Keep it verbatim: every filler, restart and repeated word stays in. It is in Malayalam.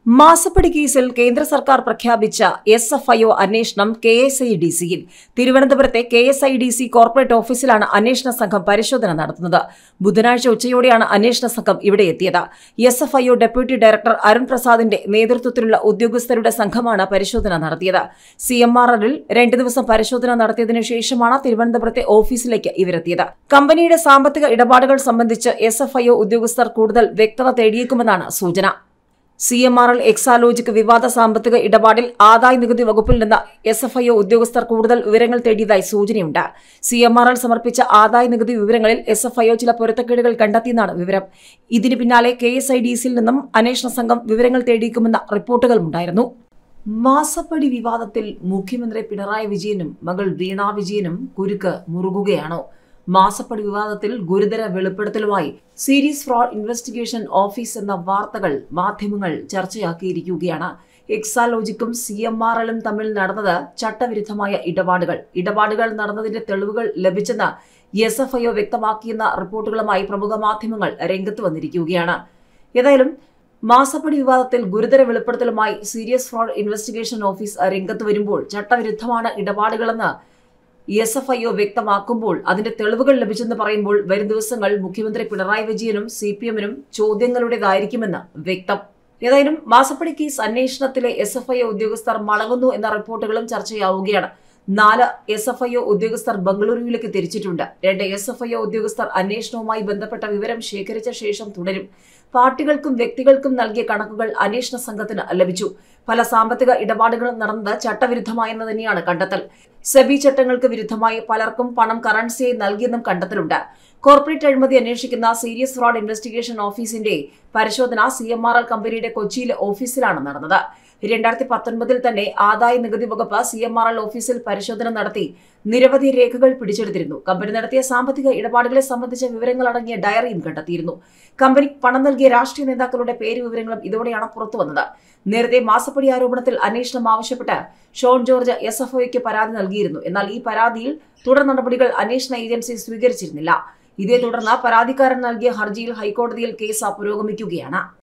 മാസപ്പടി കേസിൽ കേന്ദ്ര സർക്കാർ പ്രഖ്യാപിച്ച എസ് എഫ് ഐ ഒ അന്വേഷണം കെ എസ് ഐ ഡി സിയിൽ തിരുവനന്തപുരത്തെ K S I D C corporate ഓഫീസിലാണ് അന്വേഷണ സംഘം പരിശോധന നടത്തുന്നത്. ബുധനാഴ്ച ഉച്ചയോടെയാണ് അന്വേഷണ സംഘം ഇവിടെ എത്തിയത്. S F I O deputy director Arun പ്രസാദിന്റെ നേതൃത്വത്തിലുള്ള ഉദ്യോഗസ്ഥരുടെ സംഘമാണ് പരിശോധന നടത്തിയത്. സി എം ആർ എല്ലിൽ രണ്ടു ദിവസം പരിശോധന നടത്തിയതിനു ശേഷമാണ് തിരുവനന്തപുരത്തെ ഓഫീസിലേക്ക് ഇവരെത്തിയത്. കമ്പനിയുടെ സാമ്പത്തിക ഇടപാടുകൾ സംബന്ധിച്ച് എസ് എഫ് ഐ ഒ ഉദ്യോഗസ്ഥർ കൂടുതൽ വ്യക്തത തേടിയേക്കുമെന്നാണ് സൂചന. C M R L Exalogic വിവാദ സാമ്പത്തിക ഇടപാടിൽ ആദായ നികുതി വകുപ്പിൽ നിന്ന് എസ് എഫ് ഐ ഒ ഉദ്യോഗസ്ഥർ കൂടുതൽ വിവരങ്ങൾ തേടിയതായി സൂചനയുണ്ട്. സി എം ആർ എൽ സമർപ്പിച്ച ആദായ നികുതി വിവരങ്ങളിൽ എസ് എഫ് ഐ ഒ ചില പൊരുത്തക്കേടുകൾ കണ്ടെത്തിയെന്നാണ് വിവരം. ഇതിന് പിന്നാലെ കെ എസ് ഐ ഡി സിയിൽ നിന്നും അന്വേഷണ സംഘം വിവരങ്ങൾ തേടിയേക്കുമെന്ന റിപ്പോർട്ടുകളുമുണ്ടായിരുന്നു. മാസപ്പടി വിവാദത്തിൽ മുഖ്യമന്ത്രി പിണറായി വിജയനും മകൾ വീണ വിജയനും കുരുക്ക് മുറുകുകയാണോ? മാസപ്പടി വിവാദത്തിൽ ഗുരുതര വെളിപ്പെടുത്തലുമായി സീരീസ് ഫ്രോഡ് ഇൻവെസ്റ്റിഗേഷൻ ഓഫീസ് എന്ന വാർത്തകൾ മാധ്യമങ്ങൾ ചർച്ചയാക്കിയിരിക്കുകയാണ്. എക്സാലോജിക്കും സി എം ആർ എല്ലും തമ്മിൽ നടന്നത് ചട്ടവിരുദ്ധമായ ഇടപാടുകൾ ഇടപാടുകൾ നടന്നതിന്റെ തെളിവുകൾ ലഭിച്ചെന്ന് എസ് എഫ് ഐ ഒ വ്യക്തമാക്കിയെന്ന റിപ്പോർട്ടുകളുമായി പ്രമുഖ മാധ്യമങ്ങൾ രംഗത്ത് വന്നിരിക്കുകയാണ്. ഏതായാലും മാസപ്പടി വിവാദത്തിൽ ഗുരുതര വെളിപ്പെടുത്തലുമായി സീരിയസ് ഫ്രോഡ് ഇൻവെസ്റ്റിഗേഷൻ ഓഫീസ് രംഗത്ത് വരുമ്പോൾ ചട്ടവിരുദ്ധമാണ് ഇടപാടുകളെന്ന് എസ് എഫ് ഐ ഒ വ്യക്തമാക്കുമ്പോൾ അതിന്റെ തെളിവുകൾ ലഭിച്ചെന്ന് പറയുമ്പോൾ വരും ദിവസങ്ങൾ മുഖ്യമന്ത്രി പിണറായി വിജയനും സി പി എമ്മിനും ചോദ്യങ്ങളുടേതായിരിക്കുമെന്ന് വ്യക്തം. ഏതായാലും മാസപ്പടി കേസ് അന്വേഷണത്തിലെ എസ് എഫ് ഐ ഒ ഉദ്യോഗസ്ഥർ മടങ്ങുന്നു എന്ന റിപ്പോർട്ടുകളും ചർച്ചയാവുകയാണ്. നാല് എസ് എഫ് ഐ ഒ ഉദ്യോഗസ്ഥർ ബംഗളൂരുവിലേക്ക് തിരിച്ചിട്ടുണ്ട്. രണ്ട് എസ് എഫ് ഐ ഒ ഉദ്യോഗസ്ഥർ അന്വേഷണവുമായി ബന്ധപ്പെട്ട വിവരം ശേഖരിച്ച ശേഷം തുടരും. പാർട്ടികൾക്കും വ്യക്തികൾക്കും നൽകിയ കണക്കുകൾ അന്വേഷണ സംഘത്തിന് ലഭിച്ചു. പല സാമ്പത്തിക ഇടപാടുകളും നടന്നത് ചട്ടവിരുദ്ധമായെന്ന് തന്നെയാണ് കണ്ടെത്തൽ. സെബി ചട്ടങ്ങൾക്ക് വിരുദ്ധമായി പലർക്കും പണം കറൻസിയായി നൽകിയെന്നും കണ്ടെത്തലുണ്ട്. കോർപ്പറേറ്റ് അഴിമതി അന്വേഷിക്കുന്ന സീരിയസ് ഫ്രോഡ് ഇൻവെസ്റ്റിഗേഷൻ ഓഫീസിന്റെ പരിശോധന സി എം ആർ എൽ കമ്പനിയുടെ കൊച്ചിയിലെ ഓഫീസിലാണ് നടന്നത്. രണ്ടായിരത്തി പത്തൊൻപതിൽ തന്നെ ആദായ നികുതി വകുപ്പ് സി എം ആർ എൽ ഓഫീസിൽ പരിശോധന നടത്തി നിരവധി രേഖകൾ പിടിച്ചെടുത്തിരുന്നു. കമ്പനി നടത്തിയ സാമ്പത്തിക ഇടപാടുകളെ സംബന്ധിച്ച വിവരങ്ങൾ അടങ്ങിയ ഡയറിയും കണ്ടെത്തിയിരുന്നു. കമ്പനി പണം നൽകിയ രാഷ്ട്രീയ നേതാക്കളുടെ പേര് വിവരങ്ങളും ഇതോടെയാണ് പുറത്തുവന്നത്. നേരത്തെ മാസപ്പടി ആരോപണത്തിൽ അന്വേഷണം ആവശ്യപ്പെട്ട് ഷോൺ ജോർജ് എസ് എഫ് ഐക്ക് പരാതി നൽകിയിരുന്നു. എന്നാൽ ഈ പരാതിയിൽ തുടർ നടപടികൾ അന്വേഷണ ഏജൻസി സ്വീകരിച്ചിരുന്നില്ല. ഇതേ തുടർന്ന് പരാതിക്കാരൻ നൽകിയ ഹർജിയിൽ ഹൈക്കോടതിയിൽ കേസ് പുരോഗമിക്കുകയാണ്.